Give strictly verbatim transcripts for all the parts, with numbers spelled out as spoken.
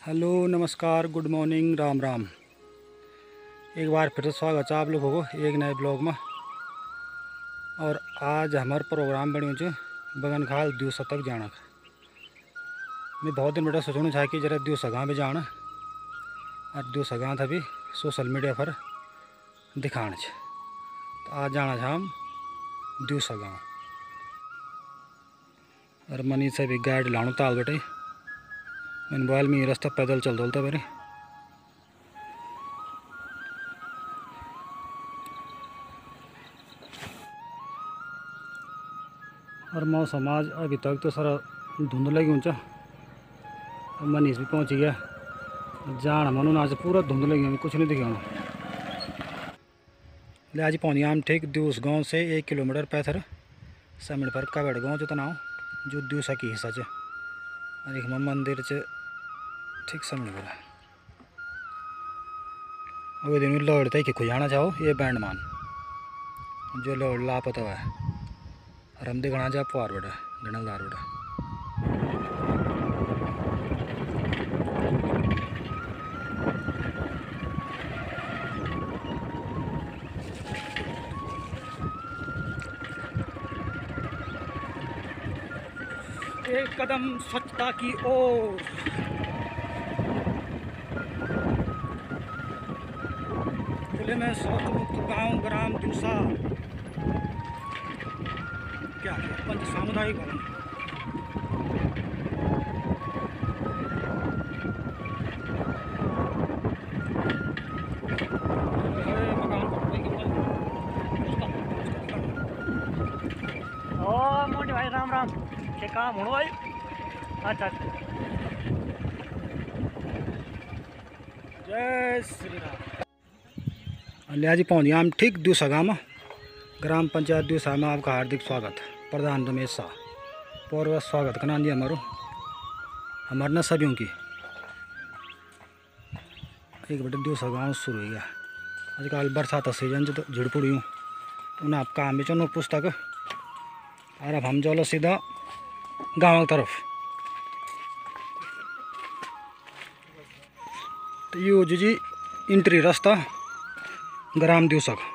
Hello नमस्कार good morning Ram Ram. एक बार फिर से स्वागत है आप लोगों को एक नए ब्लॉग में। और आज हमारा प्रोग्राम बन्यो छ बगनखाल दिवसा तक जाना। मैं बहुत दिन बेटा सोचूँ था कि जरा दिवसा गाँव भी जाना और दिवसा गाँव था भी सोशल मीडिया पर दिखाना छ। तो आज जाना था हम दिवसा गाँव और मनी से भी गाड़ी लाणु ताल बेटे मैंने मोबाइल में रास्ता पैदल चल दौलता मेरे। और मौसम आज अभी तक तो सारा धुंध लगी हुन्छ। मनीष भी पहुंच गया जाना मनु आज पूरा धुंध लगी हमें कुछ नहीं दिखाना। ले आज पहुंच गया हम ठीक दिवस गांव से एक किलोमीटर पैथर समिट पर काबड़ गाँव जो तनाव जो दिवसा की हिस्सा च और एक मंदिर च ठीक समिट पर। अभी दिन में लौड़ तय कि खुजाना चाहो ये बैंड मान जो लौड़ लापता हुआ है और हम दिखना जा पुआर बेटा गणलदार बेटा। एक कदम स्वच्छता की ओर। खुले में शौच मुक्त गाँव ग्राम दिवसा क्या पंच सामुदायिक भवन। ओ मोटे भाई राम राम के काम हो भाई। अच्छा जय श्री राम। लिया जी पहुँच गया हम ठीक दिवसा गाँव में ग्राम पंचायत दिवसा में आपका हार्दिक स्वागत। प्रधान रमेश शाह पूर्व स्वागत करना जी हमारो हमारे न सभी की एक बटे दिवसा गाँव शुरू हो गया। आजकल बरसात का सीजन जो तो झिड़पुड़ी हूँ उन्हें आप काम भी चलो पुस्तक और अब हम चलो सीधा गाँव की तरफ। तो यो जो जी इंट्री रास्ता ग्राम दिवसा का।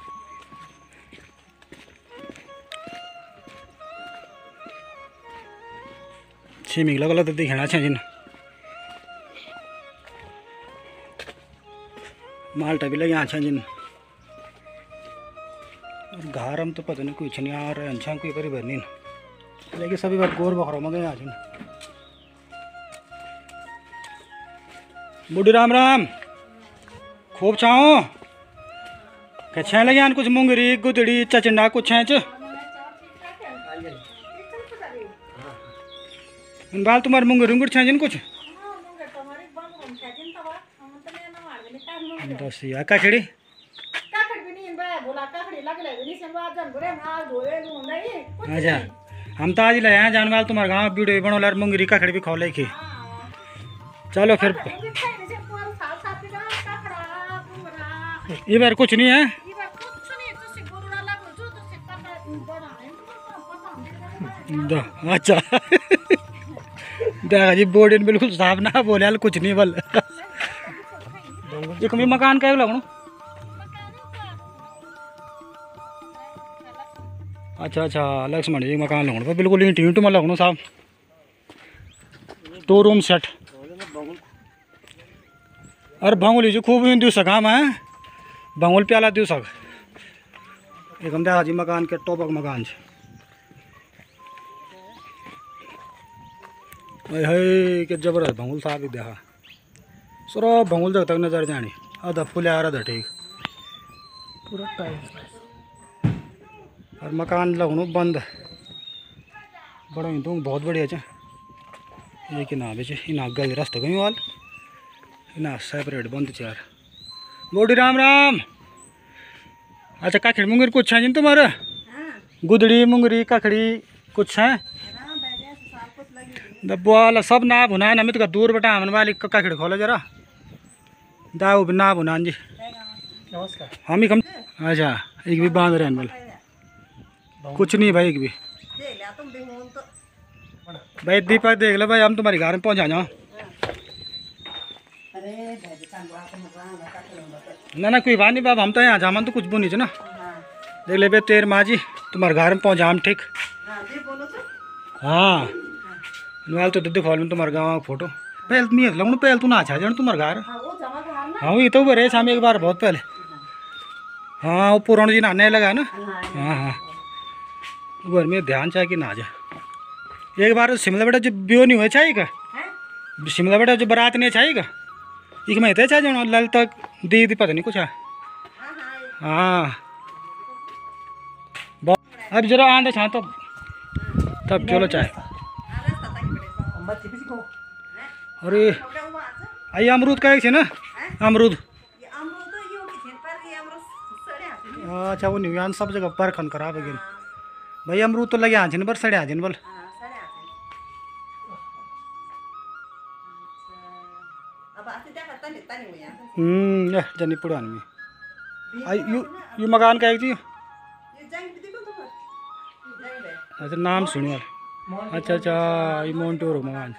छिमिक लग लग दिखना छ जिन माल्टा भी लगे यहाँ छ जिन घर हम तो पता नहीं कुछ नहीं आ रहे अच्छा कोई परिवार नहीं लेकिन सभी बात गोर बखरों में गए आज। बूढ़ी राम राम खूब छाओ कच्छा लगे आन कुछ मुंगरी गुदड़ी चचंडा कुछ है च बाल तुम्हारे मुंगरी गुड़ छे जिन कुछ दस या काखड़ी अच्छा हम तो आज ले आए जान वाल तुम्हारे गाँव वीडियो बनो लार मुंगरी काखड़ी भी खा ले की। चलो फिर ये बार कुछ नहीं है। अच्छा देखा जी बोर्ड बिल्कुल साफ ना बोले हाल कुछ नहीं बल एक मकान का लगना। अच्छा अच्छा लक्ष्मण जी मकान लगना बिल्कुल ईंट ईंट में लगना साहब टू रूम सेट। अरे भंगुली जी खूब दिवसा काम है भंगुल प्याला दिवसा एक हम देखा जी मकान के टॉपक मकान है। है कि जबरदस्त भंगुल साहब भी देखा सर भंगुल जग तक नजर जानी आधा फुल आ रहा ठीक पूरा टाइम और मकान लगनू बंद बड़ा ही तो बहुत बढ़िया च ये कि ना बेचे इना गल रास्ते गई वाल इना सेपरेट बंद चार। बूढ़ी राम राम। अच्छा काखड़ी मुंगरी कुछ है जिन तुम्हारा गुदड़ी मुंगरी काखड़ी कुछ है दबवाला सब ना भुना नमित का दूर बेटा हमन वाली काखड़ी खोलो जरा दाऊ भी ना भुना जी नमस्कार हम ही कम। अच्छा एक भी बांध रहे हैं वाल कुछ नहीं भाई एक भी भाई दीपक देख लो भाई हम तुम्हारे घर में पहुंचा जाओ ना ना कोई बात नहीं बाब, हम तो यहाँ जामन तो कुछ भी नहीं ना। देख ले बे तेर माँ जी तुम्हारे घर में पहुँचा हम ठीक। हाँ मोबाइल तो दे खोल में तुम्हारे गाँव का फोटो पहले नहीं है लगू पहले तू ना अच्छा जान तुम्हारे घर। हाँ ये तो रहे शाम एक बार बहुत पहले। हाँ वो पुराना जी नहाने लगा है ना। हाँ हाँ घर में ध्यान चाहिए कि ना जाए। एक बार शिमला बेटा जो ब्यो नहीं हुआ चाहिए का, शिमला बेटा जो बारात नहीं चाहिए का, एक में थे चाहिए लल तक दी दी पता नहीं कुछ है। हाँ अब जरा आंधे छा तब तब चलो चाहे। अरे आई अमरूद का एक ना अमरूद। अच्छा वो न्यूयान सब जगह पर खन खराब है भाई अमरूद तो लगे आजिन बर सड़े आजिन बल। हम्म जनी पुरान में आई यू यू मकान का एक जी। अच्छा नाम सुनिए। अच्छा अच्छा ये मोन्टोरो मकान।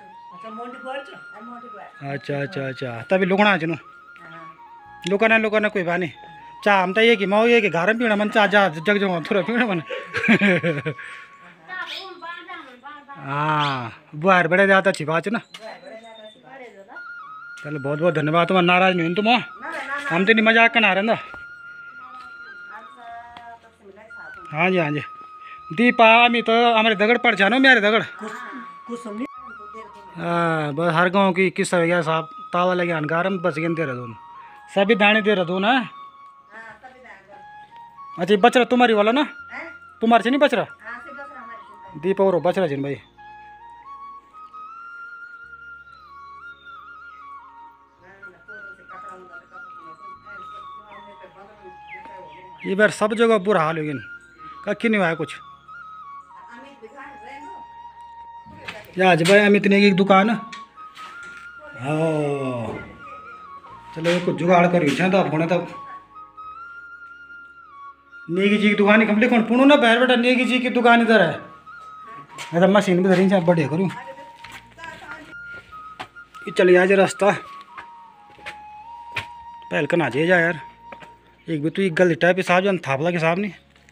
अच्छा अच्छा अच्छा तभी लुकना आज नो लुकाना लुकाना कोई बात नहीं। चाह हम तो ये कि मैं ये कि घर में पीना मन चाह जा जग जग थोड़ा पीना मन। हाँ बुआर बड़े ज़्यादा अच्छी बात है ना। चलो बहुत बहुत धन्यवाद तुम्हारा नाराज नहीं तुम हम तो नहीं मजाक का ना रहा ना। हाँ जी हाँ जी दीपा मी तो हमारे दगड़ पड़ जानो मेरे दगड़। हाँ बस हर गांव की किस्सा हो गया साहब तावा लगे अनगार में बस गिन दे रहे दोनों सभी दाने दे रहे दो ना। अच्छा बच रहा तुम्हारी वाला ना तुम्हारे से नहीं बच रहा दीपा और बच रहा जिन भाई। ये बार सब जगह बुरा हाल हो गया कहीं नहीं हुआ कुछ। आज भाई अमित ने की दुकान हाँ चलो कुछ जुगाड़ कर तो आप होने तब नेगी जी की दुकान ही कंप्लीट कौन पुणु ना बैर बेटा नेगी जी की दुकान इधर है। ऐसा मशीन भी धरी बढ़िया करूँ ये चलिए आज रास्ता पहल का ना जा यार एक भी तो एक गल टाइप हिसाब जान थापला के हिसाब नहीं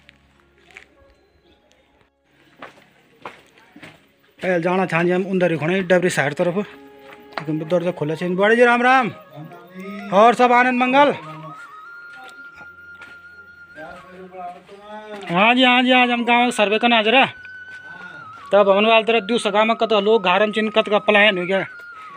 पहल जाना छान हम उधर ही खोने डबरी साइड तरफ लेकिन उधर से खुला चाहिए बड़े जी राम राम और सब आनंद मंगल। हाँ जी हाँ जी आज हम गाँव सर्वे करना आ जरा तब हमन वाल तरह दूसरा गाँव कत लोग घारम चिन्ह कत का पलायन हो गया।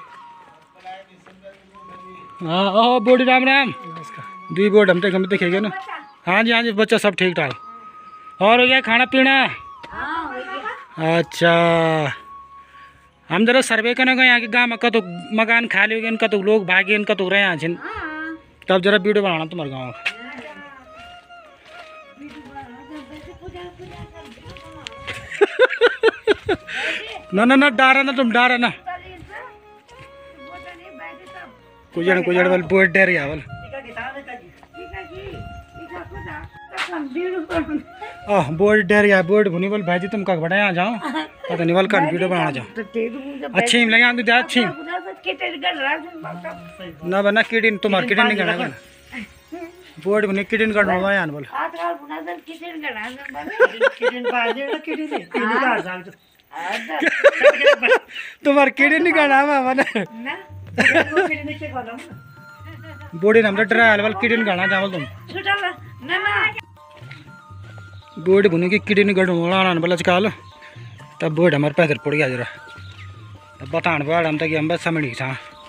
हाँ ओह बोडी राम राम दुई बोर्ड हम तक हम देखेगा ना। हाँ जी हाँ जी बच्चा सब ठीक ठाक और हो गया खाना पीना। अच्छा हम जरा सर्वे करने गए यहाँ के गाँव में कतो मकान खाली हो गए कतो लोग भागे कतो रहे यहाँ छिन तब जरा वीडियो बनाना तुम्हारे गाँव का। ना ना ना डारा ना तुम डारा ना कुछ कुछ वाल बोर्ड डर गया वाल आह बोर्ड डर गया बोर्ड भुनी बोल भाई जी तुम का बड़ा यहाँ जाओ पता नहीं वाल कान वीडियो बनाना जाओ अच्छी लगे आंदू दे अच्छी ना बना किडिन तुम्हार किडिन नहीं करना बोर्ड भुनी किडिन करना हुआ यान बोल तुम्हार किडिन नहीं करना हुआ मैंने बोर्ड हम तो डरा वाल किडिन करना चावल तुम बोर्ड भुनी की किडिन करना बोला चकाल तब बोर्ड हमारे पैदल पड़ गया जरा तब बतान पाड़ हम तक हम बस समझ छा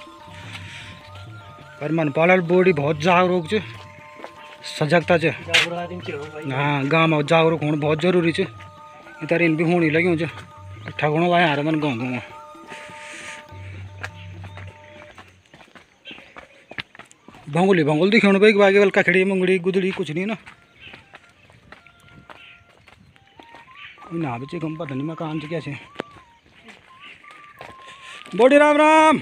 पर मन पाल बोर्ड बहुत जागरूक च सजगता च। हाँ गाँव में जागरूक होना बहुत जरूरी च इधर इन भी होनी लगी च ठगणों आया हारे मन गाँव गाँव भंगुली भंगुल दिखे भाई बाकी वाल कखड़ी मुंगड़ी गुदड़ी कुछ नहीं ना ना बच्चे कम पता नहीं मकान से कैसे बोडी राम राम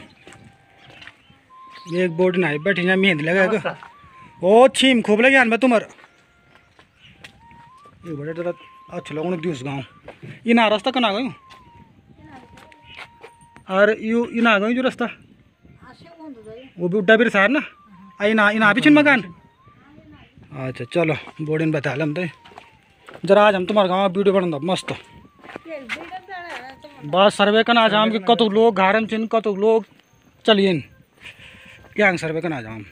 एक बोर्ड ना बैठे यहाँ मेहंदी लगा ओ छीम खूब लगे आन तुम्हार ये बड़े जरा अच्छा लगो दिवस गाँव इना रास्ता कना गयो और यू इना गयो जो रास्ता वो भी उड्डा भी सार ना आई ना इन भी छिन मकान। अच्छा चलो बोर्डिन बता लम तो जरा आज हम तुम्हारे गाँव वीडियो बना मस्त बस सर्वे करना जाम कि कतुक लोग घारम चिन कतुक लोग चलिए क्या सर्वे करना जाम।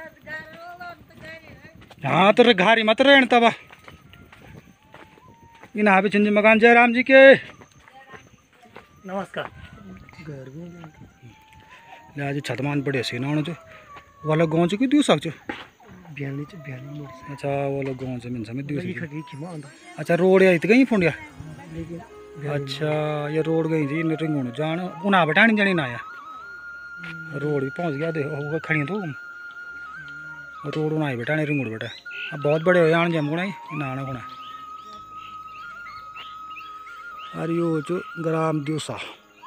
हाँ तो घारी मत रहन तब इन भी चिंजी मकान जयराम जी के नमस्कार। ले आज छतमान पड़े सी ना जो वाला गाँव से क्यों दिव सक्छ बिहाली चाहिँ बिहाली मोड अच्छा वाला गाँव से मिन्छ दिव लगी खगी किमा अन्त अच्छा रोड आई तो गई फोंडिया लेकिन अच्छा ये रोड गई थी रिंग होने जान उना बटानी जानी ना आया रोड भी पहुंच गया देखो खड़ी तो रोड उना ही बटाने रिंग बेटा अब बहुत बड़े हो जान जम गुना ना आना गुना अरे यो जो ग्राम दिवसा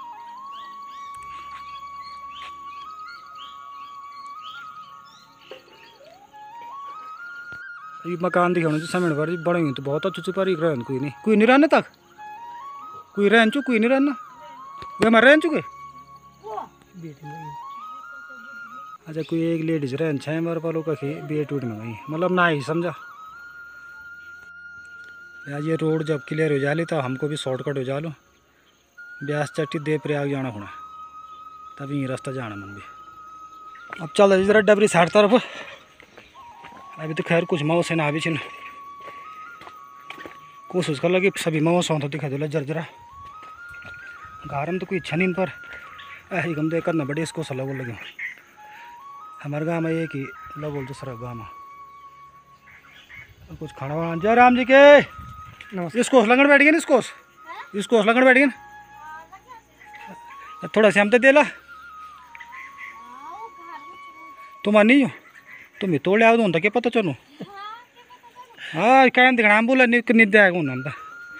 ये मकान दिखाने समय पर बड़े हुई तो बहुत अच्छे अच्छे पर रहन कोई नहीं कोई नहीं रहने तक कोई रहन चु कोई नहीं रहना वे मैं रहन चुके अच्छा कोई एक लेडीज रहन छः मेरे पालो का बेट उठ में गई मतलब ना ही समझा यार ये रोड जब क्लियर हो जाली तो हमको भी शॉर्टकट हो जा लो ब्यास चट्टी दे प्रयाग जाना होना तभी रास्ता जाना मन भी अब चल जरा डबरी साठ तरफ अभी तो खैर कुछ माओ से ना भी छिन कोशिश कर लगी सभी माओ सौ तो दिखा दो जर जरा गारम तो कोई छन इन पर ऐसे गम दे करना बड़े इसको सला बोल लगे हमारे गाँव में एक ही लगोल तो सर गाँव में कुछ खाना वाना जयराम जी के इसको लगन बैठ गए इसको इसको लगन बैठ गए थोड़ा से हम तो दे ला तुम नहीं हो तुम तोड़े आओ तो क्या पता चलो हाँ क्या दिखना बोला निद्दे आएगा उन्होंने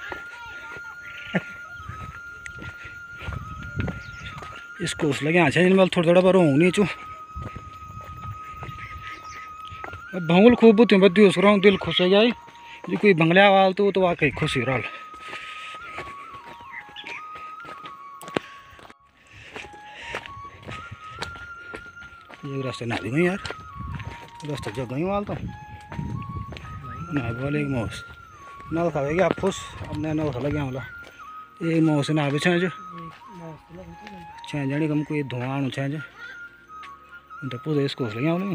इसको लगे अच्छा जिन थोड़ा थोड़ा बार हूँ नहीं चू भंगुल खूब बुत बदी उस रहा दिल खुश हो जाए जो कोई बंगला वाल तो तो वाकई खुश हो रहा ये रास्ते ना दी गई यार रास्ता जग गई वाल तो ना बोले मौस नल खावे गया फुस अब नल खा लगे बोला एक मौस ना भी छे जो छे जानी कम कोई धुआं छे जो तो पूरे इसको लगे बोले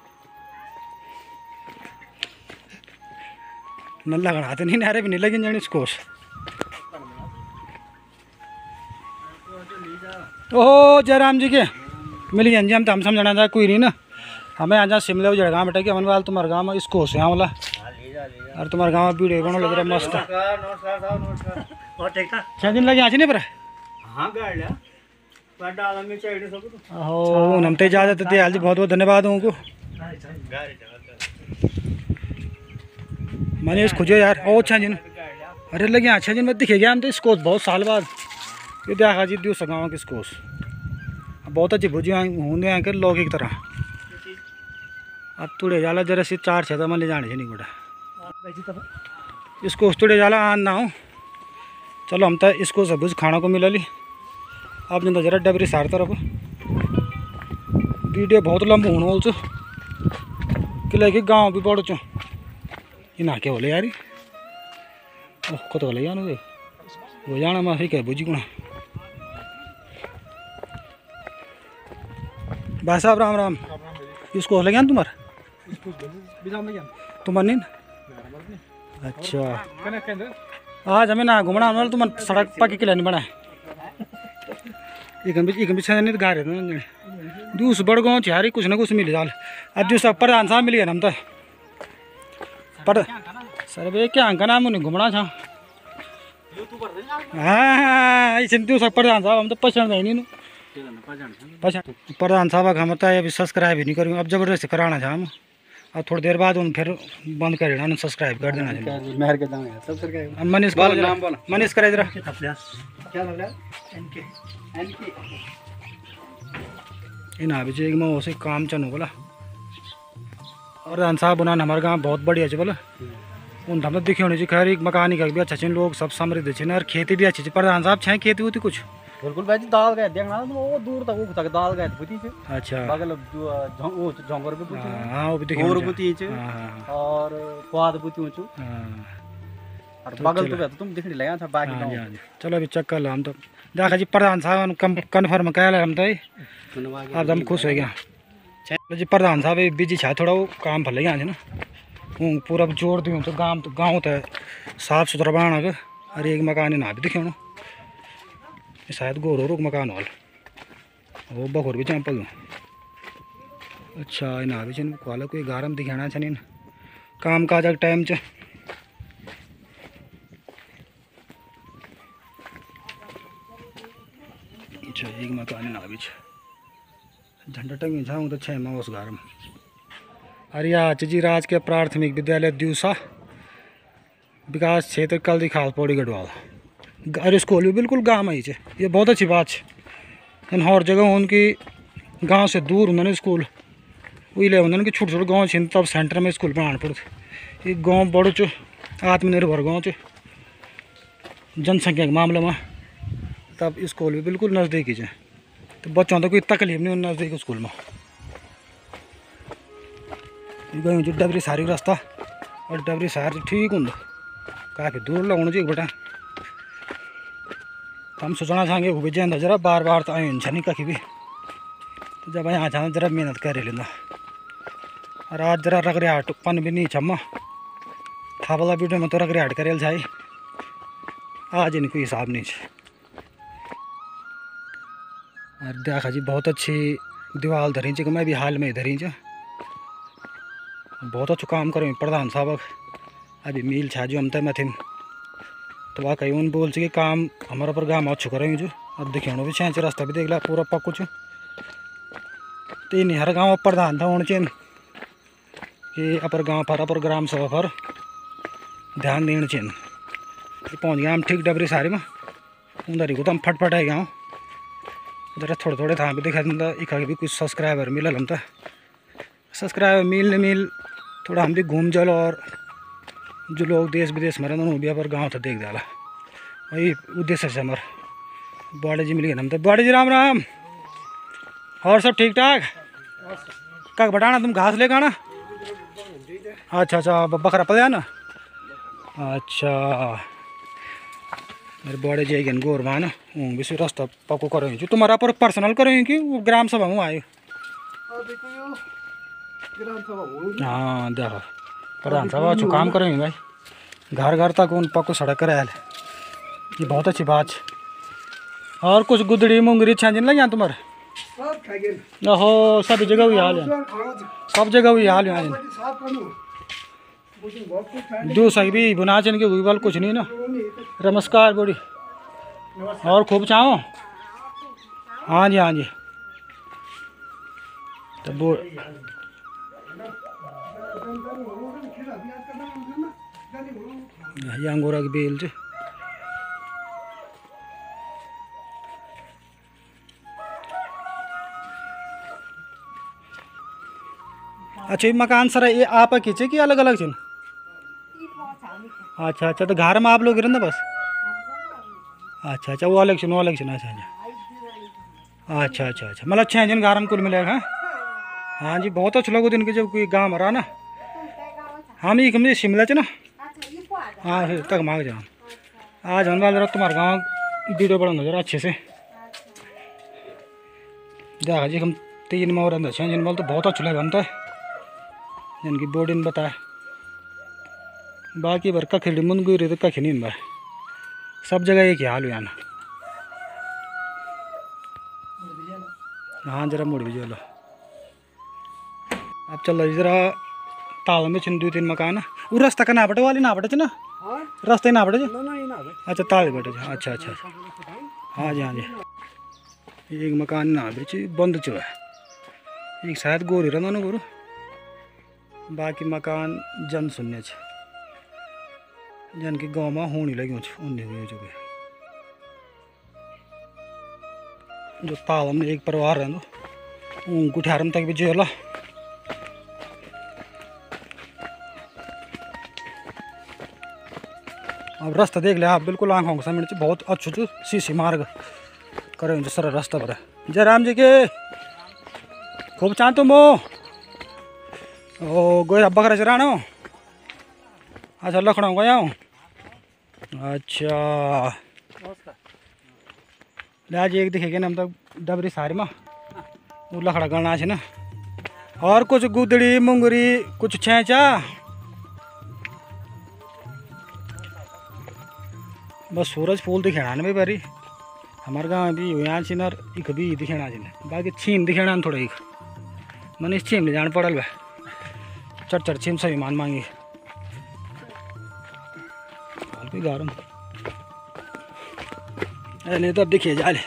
नल लगना तो नहीं नारे भी नहीं लगे जानी इसको ओहो जयराम जी के मिल गए जी हम तो हम समझना था कोई नहीं ना हमें यहाँ जहाँ शिमले जगह गाँव बेटा कि हमने वाल तुम्हारे गाँव में इसको से वाला और तुम्हारे गाँव में वीडियो बनो लग रहा मस्त छः दिन लगे आज नहीं पर ओह हम तो इजाजत दी हाल जी बहुत बहुत धन्यवाद उनको मैंने इस खुजो यार ओ अच्छा जिन अरे लगे अच्छा जिन मत दिखे गया हम तो इसको बहुत साल बाद ये देखा जी दिवस गाँव के इसको बहुत अच्छी भुजी होंगे यहाँ के लोग की तरह अब तुड़े जाला जरा से चार छः तो ले जाने नहीं गोटा इसको तुड़े जाला आन ना हो चलो हम तो इसको सब कुछ खाना को मिला ली आप जनता जरा डबरी सार तरफ वीडियो बहुत लंबा होने वाल चु कि लेके गाँव भी बढ़ चु इन के बोले यार ओह कत बोले जान वो जाना मैं क्या बुझी गुणा भाई साहब राम राम इसको हो लगे तुम्हार तुम्हार नहीं अच्छा आज हमें ना घूमना हमारे तुम सड़क पक्की के लिए नहीं बना एक एक बिछा नहीं तो गा रहे दूस बड़ गाँव चारी कुछ ना कुछ मिले जाल अब जो सब प्रधान साहब मिल गया हम तो पर सर भे क्या अंका नाम उन्हें घूमना था हाँ ऐसे दूसरा प्रधान साहब हम तो पसंद है नहीं पसंद प्रधान साहब हम तो अभी सब्सक्राइब ही नहीं करेंगे अब जबरदस्ती कराना था हम अब थोड़ी देर बाद उन फिर बंद कर देना सब्सक्राइब कर देना मेहर के दाम है सब्सक्राइब मनीष मनीष करे जरा इन अभी जो मैं उसे काम चलू बोला प्रधान साहब उन्होंने हमारे गाँव बहुत बढ़िया है बोला उन हम दिखे होने खैर एक मकान ही भी अच्छा लोग सब समृद्ध और खेती भी अच्छी प्रधान साहब छे खेती होती कुछ बिल्कुल भाई जी दाल गए देखना तो वो दूर तक वो तक दाल गए बुती से अच्छा बगल जो झं- वो झोंगर पे बुती हाँ हाँ, वो भी दिखे और मुझे। बुती छ हाँ हाँ और क्वाद बुती छु हाँ और तो बगल चलो। तो तुम दिखने लगा था बाकी हाँ गाँव जी हाँ जी चलो अभी चेक कर लो हम तो देखा जी प्रधान साहब कम कन्फर्म कह हम तो अब तो हम खुश हो गया चलो जी प्रधान साहब ये बिजी छा थोड़ा वो काम भले गया ना हूँ पूरा जोड़ दूँ तो गाँव तो गाँव तो साफ सुथरा बनाना के अरे एक मकान ना भी दिखे शायद गोरो रुक मकान वाल वो बखोर भी चंपल अच्छा ना भी चन कॉल कोई गारम दिखाना छन काम काज टाइम च अच्छा एक मकान ना भी झंडा टंगी छाऊँ तो छः में उस घर में अरे आज जी राजकीय प्राथमिक विद्यालय दिवसा विकास क्षेत्र कल दिखाल पौड़ी गढ़वाल अरे स्कूल भी बिल्कुल गाँव में ही है ये बहुत अच्छी बात है इन हर जगह उनकी गांव से दूर उन्होंने स्कूल वही ले उन्होंने कि छोटे छोटे गाँव छिन तब सेंटर में स्कूल पढ़ाना पड़ते ये गाँव बड़ो च आत्मनिर्भर गाँव च जनसंख्या के मामले में तब स्कूल भी बिल्कुल नज़दीक ही है तो बच्चों तो कोई तकलीफ नहीं नज़दीक स्कूल में गई जो डबरी सारी रास्ता और डबरी सार ठीक हों काफ़ी दूर लगना चाहिए बेटा हम सोचना चाहेंगे वो भी जाना जरा बार बार तो आए नहीं कहीं भी तो जब यहाँ जाना जरा मेहनत कर लेना और आज जरा रगड़े हाट पन भी नहीं छम्मा था वाला वीडियो में तो रगड़े हाट करेल जाए आज इनको हिसाब नहीं है और देखा जी बहुत अच्छी दीवार धरी कि मैं भी हाल में धरी च बहुत अच्छा काम करें प्रधान साहब अभी मील छा जो हम तय में थे तो वाकई उन बोल कि काम हमारा पर गाँव अच्छो करेंगे जो अब देखे भी छेंच रास्ता भी देख ला पूरा पक्को छ तो ये नहीं हर गाँव प्रधान था होना चाहिए कि अपर गाँव पर अपर ग्राम सभा पर ध्यान देना चाहिए पहुँच गया हम ठीक डबरी सारी में उधर ही को तो हम फटफट है गाँव जरा थोड़े थोड़े था भी दिखा दिंदा इखा भी कुछ सब्सक्राइबर मिलल हम तो सब्सक्राइबर मिल नहीं मिल थोड़ा हम भी घूम जल और जो लोग देश विदेश में रहते भी अपर गाँव तो देख डाला वही उद्देश्य से हमारे बड़े जी मिल गए हम तो बड़े जी राम राम और सब ठीक ठाक कब बटाना तुम घास लेकर आना अच्छा अच्छा बकरा पल ना अच्छा मेरे बड़े जी गए गोर ना हूँ भी रास्ता पक्को करें जो तुम्हारा पर पर्सनल करें कि वो ग्राम सभा में आयो हाँ देखो प्रधान साहब अच्छो काम करेंगे भाई घर घर तक उन पक्को सड़क कराया ये बहुत अच्छी बात है और कुछ गुदड़ी मुंगरी छांजिन लग यहाँ तुम्हारे ओहो सब जगह हुई हाल है सब जगह हुई हाल है दो सही भी बुना चन के हुई बाल कुछ नहीं ना नमस्कार बड़ी और खूब चाहो हाँ जी हाँ जी तो बो ये अंगूरा की बेल से अच्छा ये मकान सर ये आप खींचे कि अलग अलग छिन अच्छा अच्छा तो घर में आप लोग गिरन बस अच्छा अच्छा वो अलग छिन वो अलग छिन अच्छा अच्छा अच्छा अच्छा अच्छा मतलब छः जन घर में कुल मिलेगा हाँ हाँ जी बहुत अच्छा लगो दिन के जब कोई गाँव रहा ना हम ये कम शिमला च ना हाँ फिर तक मांग जाओ आज हम जरा तुम्हारे गाँव वीडियो बनाऊंगा जरा अच्छे से देखा जी हम तीन में और अंदर छः जन बोल तो बहुत अच्छा लगा हम तो जिनकी बॉडी ने बताया बाकी बार कखड़ी मुंद गई तो कखी नहीं भाई सब जगह एक ही हाल हुआ ना हाँ जरा मुड़ भी जो लो अब चल रही जरा ताल में छिन दो तीन मकान वो रास्ता का ना बटे वाली ना बटे ना रास्ते ना बटे अच्छा ताल बटे अच्छा अच्छा हाँ जी हाँ जी एक मकान ना बचे बंद चो है एक शायद गोरी रहा ना गोरू बाकी मकान जन शून्य जन की गाँव में होने लगी उन्हें जो जो ताल में एक परिवार रहा गुठारम तक भी जो ला अब रास्ता देख लिया आप बिल्कुल आँखों के सामने बहुत अच्छो सी सी मार्ग करे हुन्छ सर रास्ता भएर जय राम जी के खूब चाहतो म ओ गयो बकरा चरानो अच्छा लखनऊ गया हूँ अच्छा ले आज एक दिखे ना हम तो डबरी सारी में वो लखड़ा करना है ना और कुछ गुदड़ी मुंगरी कुछ छेंचा बस सूरज फूल दिखेना ना भाई बारी हमारे गाँव में भी यहाँ छिनर एक भी दिखेना जिन बाकी छीम दिखेना थोड़ा एक मैंने इस छीम ले जान पड़ल बा चढ़ चढ़ छीम सही मान मांगी हल्की गारम अरे नहीं तो अब देखिए जाले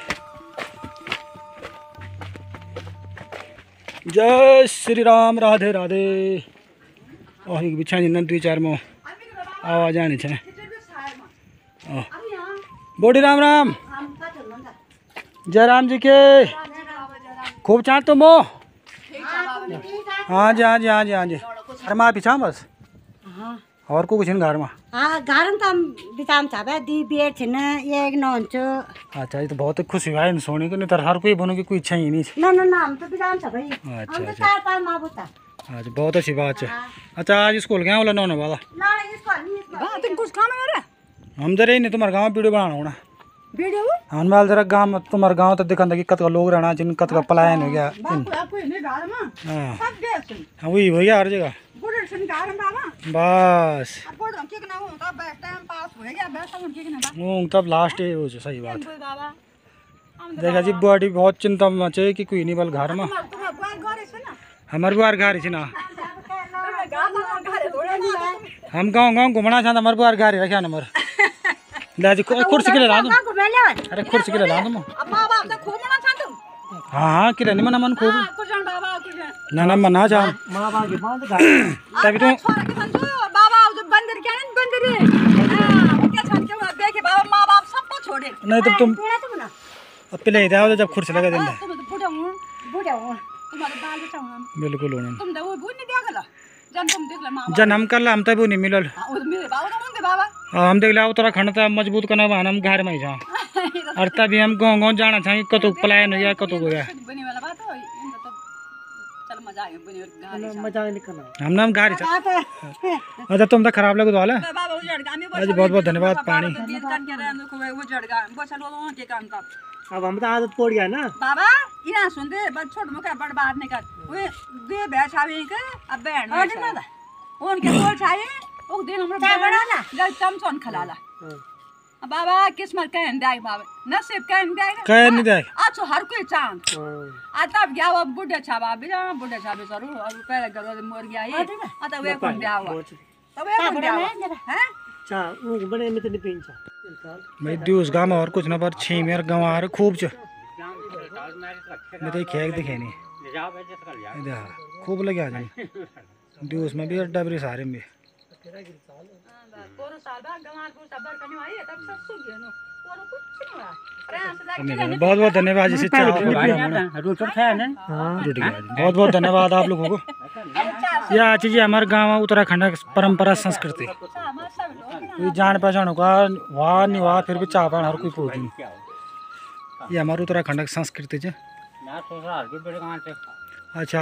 जय श्री राम राधे राधे और एक बिछा जिन दुई चार मो आवाज आनी छे बोडी राम राम जय राम जी के खूब चाहत तो मो हाँ जी हाँ जी हाँ जी हाँ जी अरे माँ पीछा बस और को कुछ नहीं घर में हाँ घर में तो हम बिचाम चाहे दी बेट छे ना एक नौंच अच्छा ये तो बहुत खुशी हुआ है सोने को नहीं तो हर कोई बनने की कोई इच्छा ही नहीं ना ना ना हम तो बिचाम चाहे अच्छा हम तो अच्छा चार पांच माँ बुता अच्छा बहुत अच्छी बात है अच्छा आज स्कूल गया बोला नौने वाला ना इसको नहीं इसको तुम कुछ खाना है हम जरा ही नहीं तुम्हारे गाँव वीडियो बनाना होना वीडियो हम माल जरा गाँव तुम्हारे गाँव तो दिखा कि कत का लोग रहना जिन कत का पलायन हो गया हाँ हाँ वही हो गया हर जगह बस वो तब लास्ट है वो सही बात देखा जी बुआटी बहुत चिंता में चाहिए कि कोई नहीं बल घर में हमारे बुआर घर है ना हम गाँव गाँव घूमना चाहते हमारे बुआर घर रखा नंबर ले जी कुर्सी के लिए ला दूँ अरे कुर्सी के लिए ला दूँ हाँ हाँ किले नहीं मना मन खूब ना ना मना चाह तभी तो नहीं तब तुम अब पहले इधर आओ जब कुर्सी लगा देंगे बिल्कुल होना जन्म कर ला हम तब नहीं मिलल हम देख लिया उत्तराखंड तक मजबूत करना बहाना हम घर में ही जा और तभी हम गाँव गाँव जाना चाहिए कतो पलायन हो गया कतो हो गया हम नाम गाड़ी अच्छा तुम तो खराब लगे वाला अजी बहुत बहुत धन्यवाद पानी अब हम तो आदत पड़ गया ना बाबा इना सुन दे बस छोट मुका बड़ बात नहीं कर ओए दे बैठ आवे के अब बैठ ना उनके बोल छाए ओ दिन हमरा चाय बना ना जल चमचन खलाला बाबा किस्मत कहन दाई बाबा नसीब कहन दाई कह नहीं दे अच्छा हर कोई चांद आ तब गया अब बुढ़े छाबा बिना बुढ़े छाबे सरू और पहले गरो मर गया ये आ तब वे कोन दिया हुआ तब वे कोन दिया हैं चा वो बने में तो नहीं पिंचा मैं दूस गांव में और कुछ ना पर छह मेर गांव आ रहे खूब छ मैं तो खेक दिखे नहीं इधर खूब लगे आ जाए दूस में भी डबरी सारे में कोरो साल बाद गंवार को सबर करने आई तब सब सुन गए नो कोरो कुछ नहीं हुआ बहुत बहुत धन्यवाद जिसे चाह रोटी खाया ना रोटी बहुत बहुत धन्यवाद आप लोगों को यह चीज़ हमारे गाँव उत्तराखंड परंपरा संस्कृति ये जान पहचान का वाह नहीं वाह फिर भी चाह पान हर कोई पूछ ये हमारे उत्तराखंड की संस्कृति है अच्छा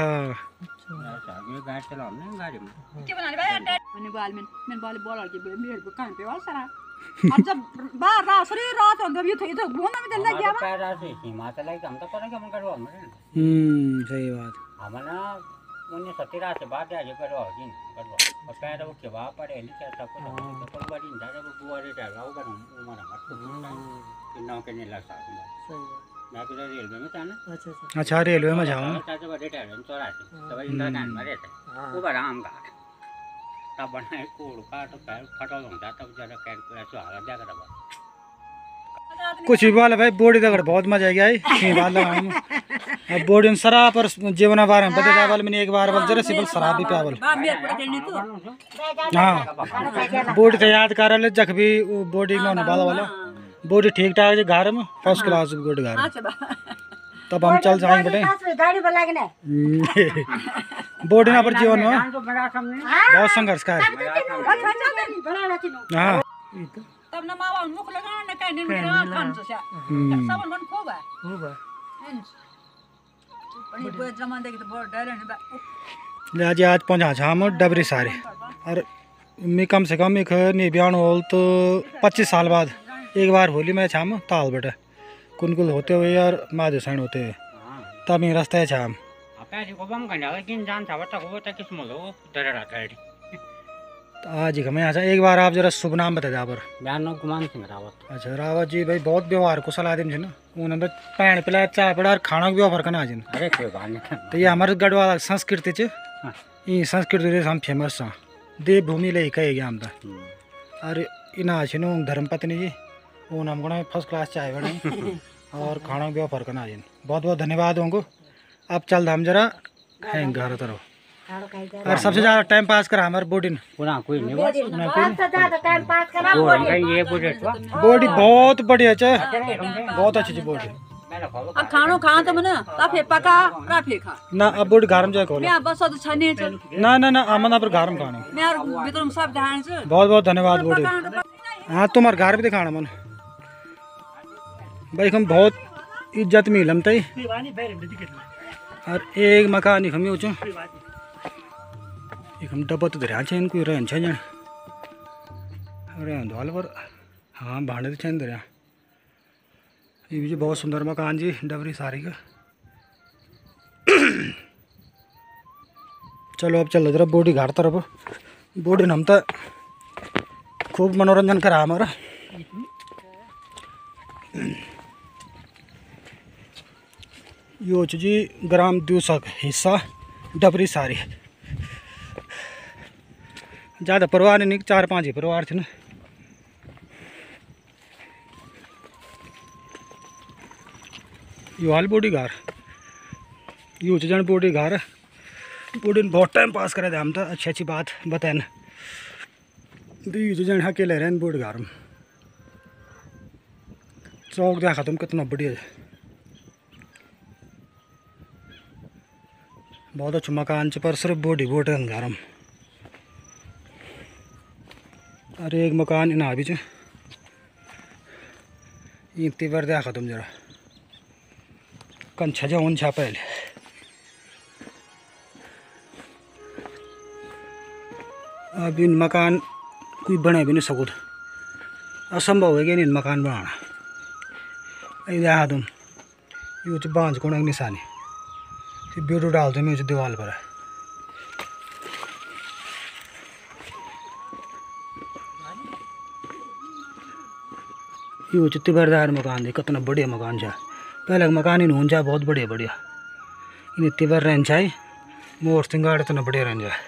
के बनाने भाई मैंने बाल में मैंने बाल बॉल के मेरे को कान पे वाला सारा और जब बाहर रात सरी रात हो ये तो ये तो घूमना में लग गया पैर ऐसे हिमाचल है हम तो करेंगे हम करवा में हम्म सही बात हमारा उन्नीस सौ तिरासी बाद आज करवा दिन करवा और पैर वो के वहां पड़े नहीं क्या सब कुछ तो बड़ी दादा को बुआ रे जाएगा वो करूं हमारा मत कि नौ के नहीं लग सकता सही मैं तो रेलवे में था ना अच्छा अच्छा अच्छा रेलवे में जाऊँ चाचा बड़े टाइम चौरासी तब इंदिरा गांधी में रहते वो बड़ा आम का तब बनाए कोड़ का तो पैर फटा होता तब जरा कैन पूरा सुहागा जाकर रहा कुछ भी बोले भाई बॉडी तक बहुत मजा आ गया है बात लगा अब बॉडी शराब और जीवन बारे में बता वाल मैंने एक बार बोल जरा सिंपल शराब भी पियावल हाँ बॉडी तो याद कर रहे जख भी बॉडी में होने वाला वाला बॉडी ठीक ठाक है घर में फर्स्ट क्लास बॉडी घर तब हम चल जाएंगे बेटे गाड़ी बना के ना बॉडी ना पर जीवन में बहुत संघर्ष का है हाँ तब ना मावा मुख लगा ना कहीं नहीं खान से सब मन खूब है खूब है बड़ी बुआ जमान देखी तो बहुत डर है बा ले आज आज पहुँचा छा हम डबरी सारे और मैं कम से कम एक नहीं बयान होल तो पच्चीस साल बाद एक बार होली में छाम ताल बेटा कुनकुल होते हुए यार माधो सैन होते हुए तब ये रास्ता है छाम पैसे को बम करना लेकिन जान था बता को बता किस मोलो डरा गाड़ी तो आज ही मैं अच्छा एक बार आप जरा शुभ नाम बता जा पर जानो गुमान सिंह रावत अच्छा रावत जी भाई बहुत व्यवहार कुशल आदमी है ना उन्होंने पैण पिला चाय पिला और खाना भी ऑफर करना आज अरे कोई बात नहीं तो ये हमारे गढ़वाल संस्कृति च ये संस्कृति हम फेमस हाँ देवभूमि ले कहे गया हम और इना अच्छे धर्मपत्नी जी वो नाम को फर्स्ट क्लास चाय बने और खाना भी ऑफर करना आज बहुत बहुत धन्यवाद उनको अब चल हम जरा हैं घर तरफ और सबसे ज्यादा टाइम पास करा हमारे बॉडी ने पूरा कोई नहीं टाइम पास करा वो हम ये पूरे बॉडी बहुत बढ़िया च बहुत अच्छी ची बॉडी अब खानो खा तो मना ताफे पका राफे खा ना अब बॉडी घर में जाए खोलो मैं बस तो छने चल ना ना ना अमन पर घर में खाना मैं और भीतर में सब ध्यान से बहुत बहुत धन्यवाद बॉडी हाँ तुम्हारे घर भी दिखाना मन भाई हम बहुत इज्जत मिलम तई और एक मकान हम यूँ एक हम डब्बा तो धरा छे इनको रहन छे जन रहन दो पर हाँ भाड़े तो छे धरा ये भी बहुत सुंदर मकान जी डबरी सारी का चलो अब चलो जरा बॉडी घाट तरफ बॉडी हम तो खूब मनोरंजन करा हमारा यो जी ग्राम दूसक हिस्सा डबरी सारी ज़्यादा परिवार नहीं चार पाँच ही परिवार थे ना यो हाल बॉडी घर यो जन बॉडी घर बॉडी बहुत टाइम पास करे थे हम तो अच्छी अच्छी बात बताए ना यो जन अकेले रहे बॉडी घर में चौक देखा तुम कितना बढ़िया है बहुत अच्छा मकान च पर सिर्फ बॉडी बोट है घर में अरे एक मकान इन भी इतनी बार देखा तुम जरा कन छजा उन छा पहले अब इन मकान कोई बने भी नहीं सकूँ असंभव है कि इन मकान बनाना ये देखा तुम ये बांझ को निशानी वीडियो डाल दो मैं दीवार पर ये तिबरदार मकान दे कितना बढ़िया मकान छा पहले मकान इन जा बहुत बढ़िया बढ़िया इन तिबर रहन चाहे मोर सिंगाड़ इतना बढ़िया रहन जा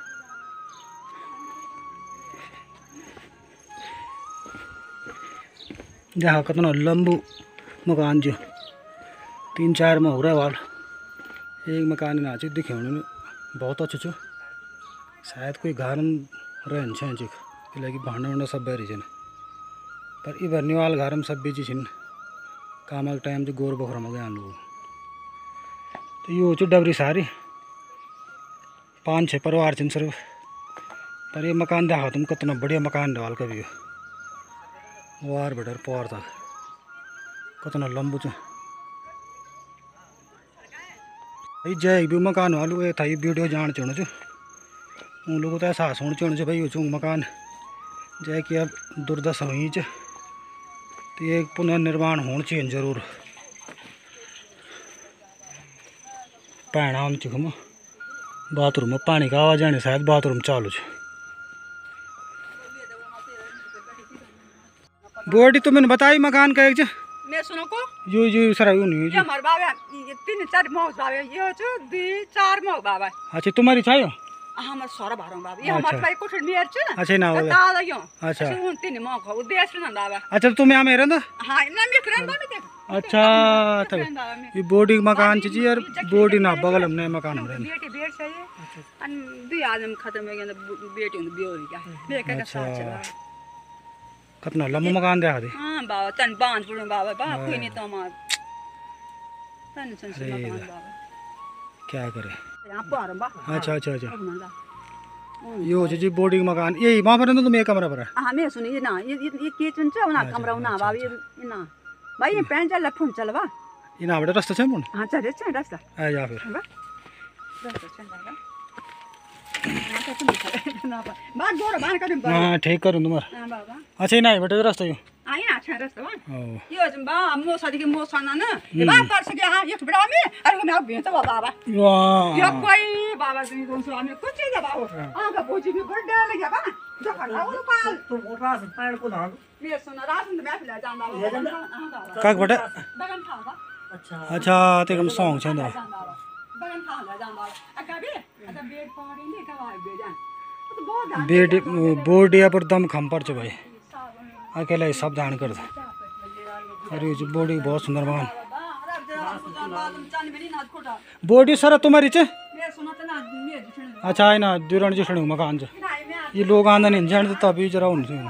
जहाँ कितना लंबू मकान जो तीन चार में हो रहा वाल एक मकान ना चाहिए दिखे बहुत अच्छो छो शायद कोई घर में रहन चिक लगी भांडा वांडा सब बहरी छन पर इबर निवाल घर में सब बेची छिन काम के टाइम से गोर बखरा में गया लोग तो ये हो डबरी सारी पाँच छः परिवार छिन सिर्फ पर ये मकान देखा तुम कितना बढ़िया मकान डाल का भी वार बटर पार तक कितना लंबू छ भाई जय भी मकान वालू ये था ये वीडियो जान चाहूँ छो उन लोगों तो एहसास होना चाहूँ छो भाई वो मकान जय कि अब दुर्दशा हुई च तो ये पुनर्निर्माण होना चाहिए जरूर पैना हम चुक बाथरूम में पानी का आवाज आने शायद बाथरूम चालू छ बोर्डी तो मैंने बताई मकान का एक च मैं सुनो को यो यो सर यो नहीं ये हमारे बाबा ये तीन चार मौज बाबा ये जो दो चार मौज बाबा अच्छा तुम्हारी चाहिए हमार सारा भारो बाबा ये हमारे भाई कुछ नहीं है अच्छा ना हो ता लगियो अच्छा सुन तीन मौज हो देश ना बाबा अच्छा तुम यहाँ में रहंदा हां ना मैं करन बा मैं अच्छा तब ये बोर्डी मकान च जी यार बोर्डी ना बगल में मकान में रहने बेटी बेट चाहिए अन दो आदमी खत्म हो गया बेटी उन बियो हो गया बेटा का साथ चला कितना लंबा मकान देखा दे हां बाबा तन बांध पड़ो बाबा बा कोई नहीं तो मार तन सन मकान बाबा क्या करे यहाँ पर बा अच्छा अच्छा अच्छा ये हो जी बोर्डिंग मकान यही वहाँ पर ना तुम एक कमरा पर है हाँ मैं सुनी ये ना ये ये ये किचन छ ना कमरा ना बाबा ये ये ना भाई ये पैन चल फोन चल बा इन बड़े रास्ता छे मुन हाँ चल छ रास्ता आ जा फिर बा रास्ता छ ना हाँ तो तुम ना बा बात गोर बान कर बा हाँ ठीक करूँ तुम्हारा हाँ बाबा अच्छा ही ना बटे रास्ता यो आई ना छ रास्ता बा ओ यो जम बा मो सादी के मो सना न ये बा पर सके हाँ ये बड़ा में अरे मैं अब भेज बा बाबा वाह यो कोई बाबा तुम कौन सो हमें कुछ नहीं बाबा आगा बोझी भी बड़ डाल गया बा जो खड़ा वो पाल तो वो रास पैर को धान मैं सुना रात में मैं फिर जान बाबा काक बटे बगन था बा अच्छा अच्छा ते कम सॉन्ग छे ना बगन था ला जान बाबा अकाबे अदा बेड पाड़ी ने का बे जान तो बहुत बेड बोर्ड या पर दम खम पर छ भाई अकेला ही सावधान कर दे अरे ये बोर्ड बहुत सुंदर मकान बोर्ड सर तुम्हारी चे अच्छा है ना दुरण जी सुनू मकान च ये लोग आंदा नहीं जान तभी जरा उन से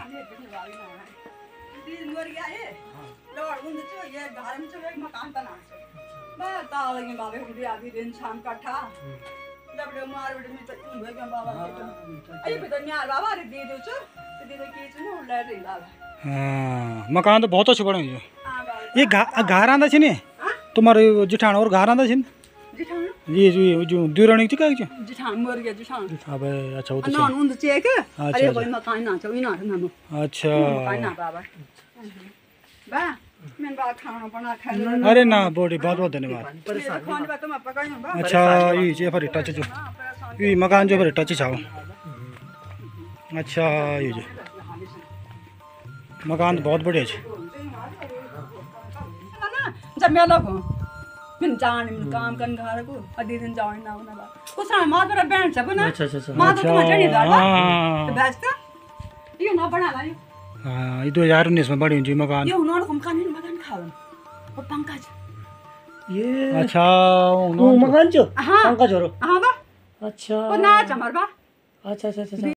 हाँ मकान तो बहुत अच्छे बने हैं ये घर आंदा छे ने तुम्हारे जिठान और घर आंदा छे ये जो जो दुरण की का जिठान मर गया जिठान अबे अच्छा वो तो ना उन चेक अच्छा, अरे कोई मकान ना चो इना ना अच्छा मकान ना बाबा बा मैं बा खाना बना खा अरे ना बॉडी बहुत बहुत धन्यवाद खाने बा तुम पकायो बा अच्छा ये जे पर टच जो ये मकान जो पर टच छाओ अच्छा ये जो मकान तो बहुत बढ़िया है ना जब मैं लोग मैं जान मैं काम करन घर को अदी दिन जान ना होना बा उस मां पर बैंड सब ना अच्छा अच्छा मां तो तुम्हारे नहीं दादा हाँ तो बेचता ये ना बना ला हाँ ये दो हजार उन्नीस में बड़ी जी मकान ये उन्होंने कम कान मकान खाओ और पंकज ये अच्छा वो मकान जो हाँ पंकज हो हाँ बा अच्छा वो ना चमर बा अच्छा अच्छा अच्छा